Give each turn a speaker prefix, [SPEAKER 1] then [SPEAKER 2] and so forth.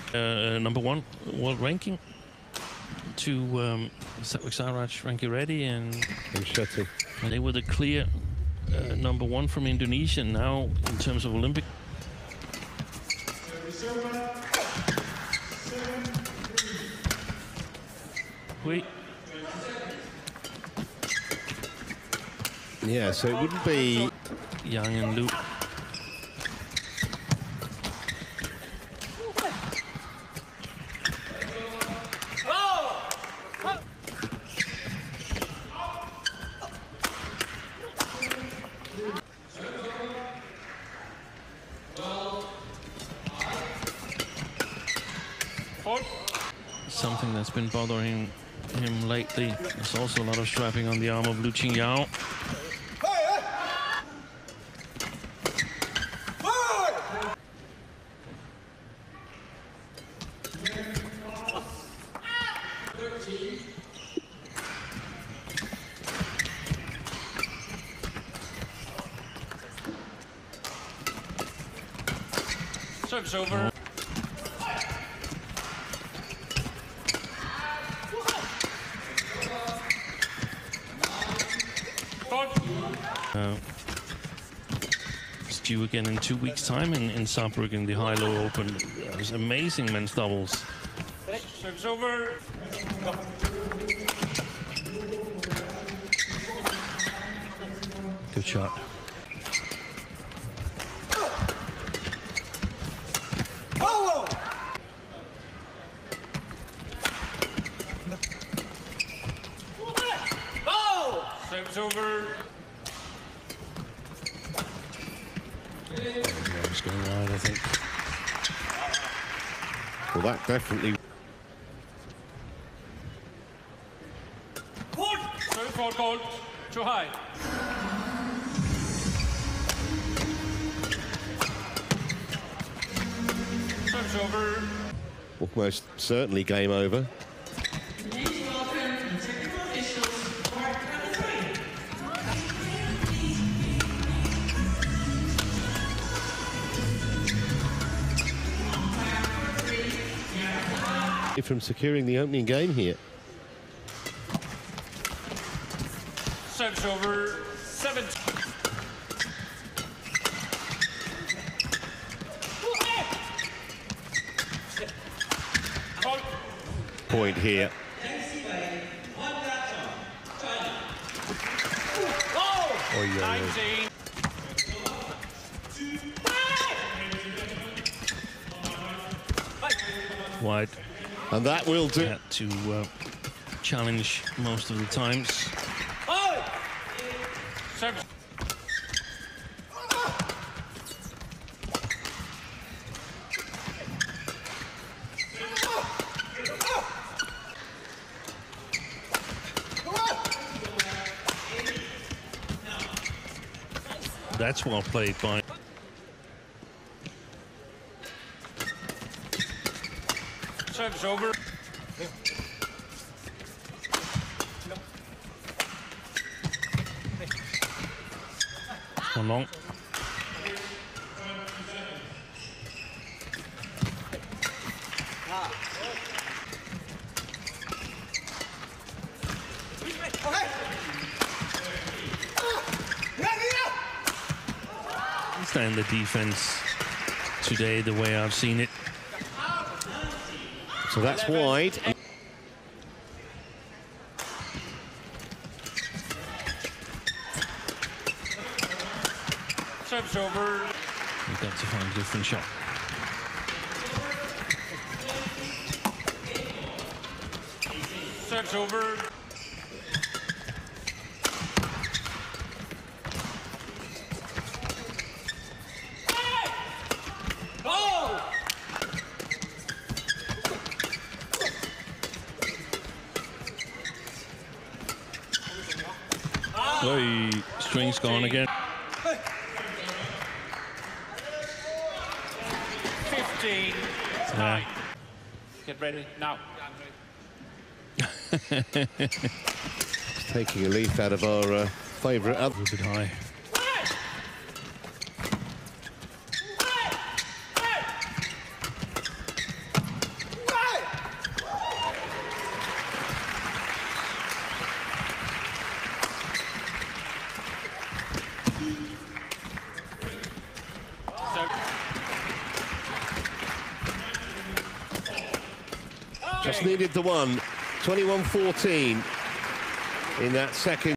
[SPEAKER 1] #1 world ranking to Satwik Sairaj, Rankireddy, and
[SPEAKER 2] Shetty.
[SPEAKER 1] And they were the clear #1 from Indonesia now in terms of Olympic. Wait.
[SPEAKER 2] Yeah, so it wouldn't be
[SPEAKER 1] Yang and Luke. Something that's been bothering him lately. There's also a lot of strapping on the arm of Liu Qingyao.
[SPEAKER 3] Serve's over.
[SPEAKER 1] It's due again in 2 weeks' time in Saarbrücken, the High-Low Open. There's amazing men's doubles.
[SPEAKER 3] Serve's over.
[SPEAKER 1] Good shot.
[SPEAKER 3] Serve's over.
[SPEAKER 1] It's going wide, I think.
[SPEAKER 2] well, that definitely.
[SPEAKER 3] Serve for gold. Too high. Serve's over.
[SPEAKER 2] Almost certainly game over. From securing the opening game here.
[SPEAKER 3] Serve's over. 7.
[SPEAKER 2] Point here.
[SPEAKER 3] Oh, yeah. 19.
[SPEAKER 1] Wide.
[SPEAKER 2] And that will do.
[SPEAKER 1] Had to challenge most of the times.
[SPEAKER 3] Serve.
[SPEAKER 1] That's well played by.
[SPEAKER 3] Serve's over.
[SPEAKER 1] One long. Stand the defense today the way I've seen it.
[SPEAKER 2] So that's wide.
[SPEAKER 3] Serve's over.
[SPEAKER 1] You've got to find a different shot.
[SPEAKER 3] Serve's over.
[SPEAKER 1] Oh, string's gone again.
[SPEAKER 3] 15.
[SPEAKER 1] Yeah.
[SPEAKER 3] Get ready now.
[SPEAKER 2] Taking a leaf out of our favourite.
[SPEAKER 1] A bit high.
[SPEAKER 2] Just needed the one. 21-14 in that second.